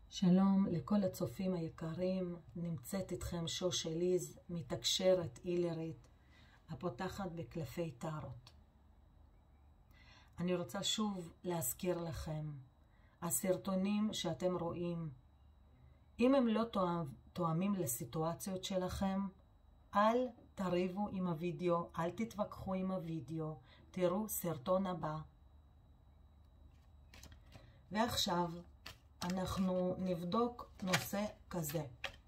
שלום לכל הצופים היקרים, נמצאת איתכם שוש אליז, מתקשרת אילרית, הפותחת בקלפי טארוט. אני רוצה שוב להזכיר לכם, הסרטונים שאתם רואים, אם הם לא תואמים לסיטואציות שלכם, אל תריבו עם הוידאו, אל תתווכחו עם הוידאו, תראו סרטון הבא. ועכשיו אנחנו נבדוק נושא כזה.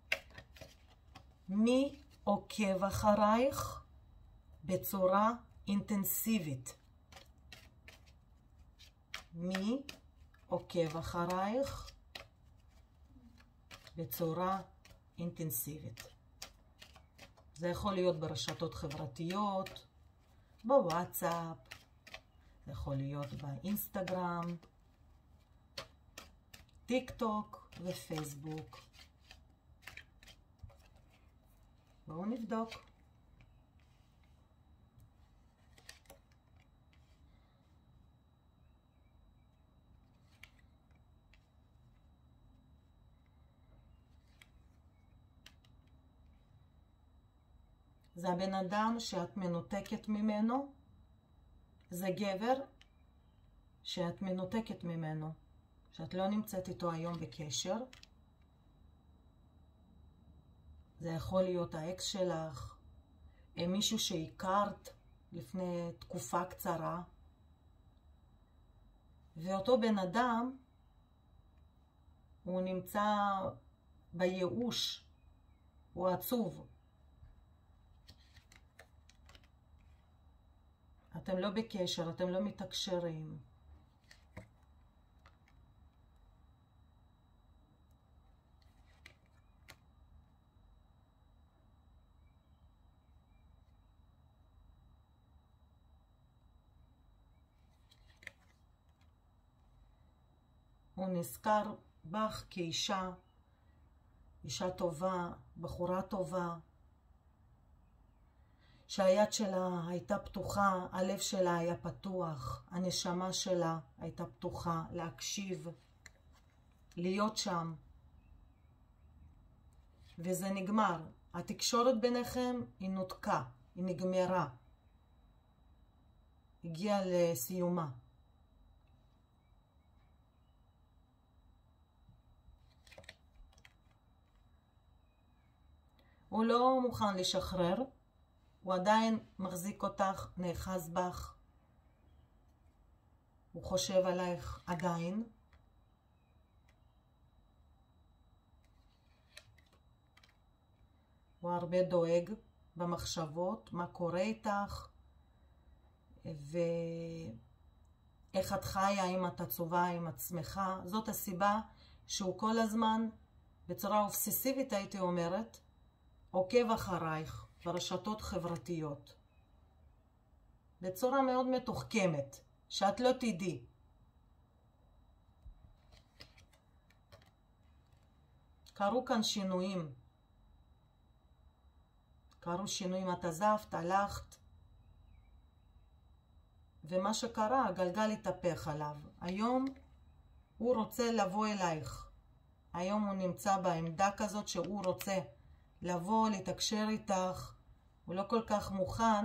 מי עוקב אחרייך בצורה אינטנסיבית? מי עוקב אחרייך בצורה אינטנסיבית? זה יכול להיות ברשתות חברתיות, בוואטסאפ, זה יכול להיות באינסטגרם, טיק טוק ופייסבוק. בואו נבדוק. זה הבן אדם שאת מנותקת ממנו, זה גבר שאת מנותקת ממנו, שאת לא נמצאת איתו היום בקשר. זה יכול להיות האקס שלך, מישהו שהכרת לפני תקופה קצרה, ואותו בן אדם הוא נמצא בייאוש, הוא עצוב. אתם לא בקשר, אתם לא מתקשרים. הוא נזכר בך כאישה, אישה טובה, בחורה טובה, שהיד שלה הייתה פתוחה, הלב שלה היה פתוח, הנשמה שלה הייתה פתוחה, להקשיב, להיות שם. וזה נגמר. התקשורת ביניכם היא נותקה, היא נגמרה, הגיעה לסיומה. הוא לא מוכן לשחרר, הוא עדיין מחזיק אותך, נאחז בך, הוא חושב עלייך עדיין. הוא הרבה דואג במחשבות, מה קורה איתך, ואיך את חיה, אם את עצובה עם עצמך. זאת הסיבה שהוא כל הזמן, בצורה אובססיבית הייתי אומרת, עוקב אחרייך ברשתות חברתיות. בצורה מאוד מתוחכמת, שאת לא תדעי. קרו כאן שינויים. קרו שינויים, את עזבת, הלכת. ומה שקרה, הגלגל התהפך עליו. היום הוא רוצה לבוא אלייך. היום הוא נמצא בעמדה כזאת שהוא רוצה לבוא, לתקשר איתך. הוא לא כל כך מוכן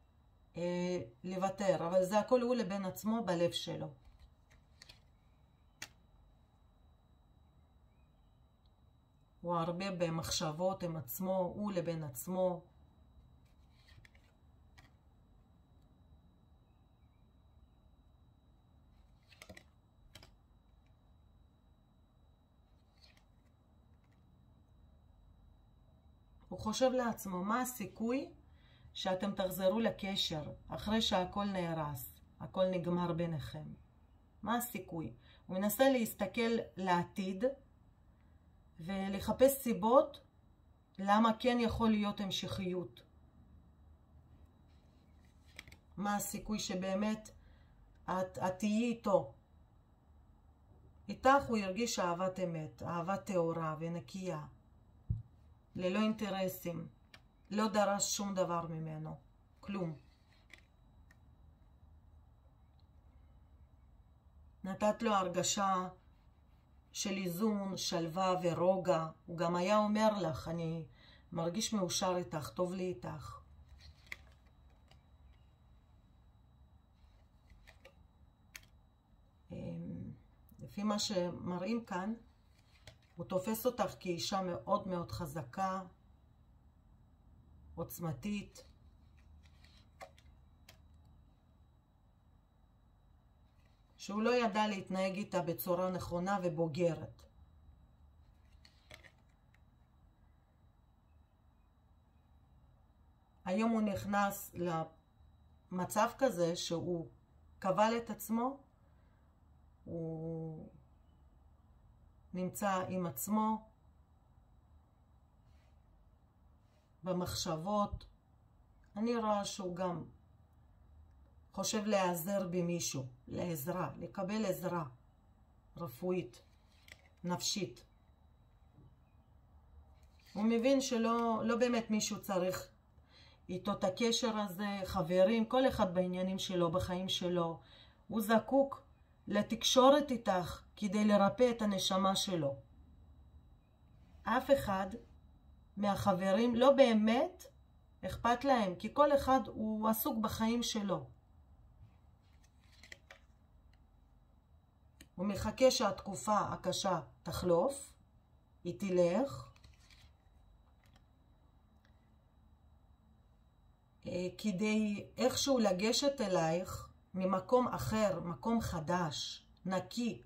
לוותר, אבל זה הכל הוא לבין עצמו בלב שלו. הוא הרבה במחשבות עם עצמו, הוא לבין עצמו. הוא חושב לעצמו, מה הסיכוי שאתם תחזרו לקשר אחרי שהכל נהרס, הכל נגמר ביניכם? מה הסיכוי? הוא מנסה להסתכל לעתיד ולחפש סיבות למה כן יכול להיות המשכיות. מה הסיכוי שבאמת את תהיי איתו? איתך הוא ירגיש אהבת אמת, אהבה טהורה ונקייה, ללא אינטרסים, לא דרש שום דבר ממנו, כלום. נתת לו הרגשה של איזון, שלווה ורוגע. הוא גם היה אומר לך, אני מרגיש מאושר איתך, טוב לי איתך. לפי מה שמראים כאן, הוא תופס אותך כאישה מאוד מאוד חזקה, עוצמתית. שהוא לא ידע להתנהג איתה בצורה נכונה ובוגרת. היום הוא נכנס למצב כזה שהוא קבל את עצמו, הוא נמצא עם עצמו במחשבות. אני רואה שהוא גם חושב להיעזר במישהו, לעזרה, לקבל עזרה רפואית, נפשית. הוא מבין שלא באמת מישהו צריך איתו את הקשר הזה, חברים, כל אחד בעניינים שלו, בחיים שלו. הוא זקוק לתקשורת איתך כדי לרפא את הנשמה שלו. אף אחד מהחברים לא באמת אכפת להם, כי כל אחד הוא עסוק בחיים שלו. הוא מחכה שהתקופה הקשה תחלוף, היא תלך, כדי איכשהו לגשת אלייך ממקום אחר, מקום חדש, נקי.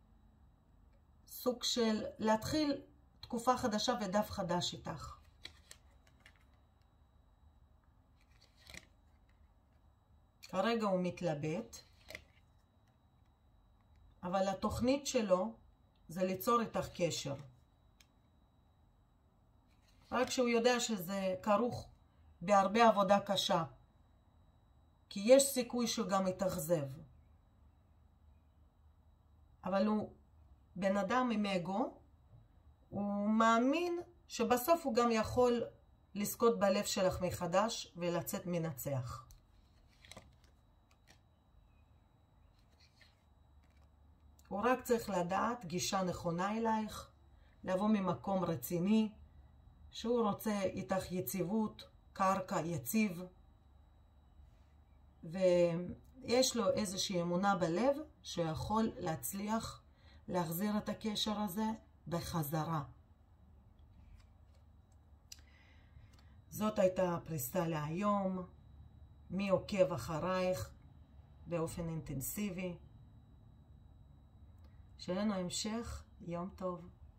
סוג של להתחיל תקופה חדשה ודף חדש איתך. כרגע הוא מתלבט, אבל התוכנית שלו זה ליצור איתך קשר. רק שהוא יודע שזה כרוך בהרבה עבודה קשה. כי יש סיכוי שהוא גם יתאכזב. אבל הוא בן אדם עם אגו, הוא מאמין שבסוף הוא גם יכול לזכות בלב שלך מחדש ולצאת מנצח. הוא רק צריך לדעת גישה נכונה אלייך, לבוא ממקום רציני, שהוא רוצה איתך יציבות, קרקע יציב, ויש לו איזושהי אמונה בלב שיכול להצליח להחזיר את הקשר הזה בחזרה. זאת הייתה הפריסה להיום. מי עוקב אחרייך באופן אינטנסיבי. שיהיה לנו המשך יום טוב.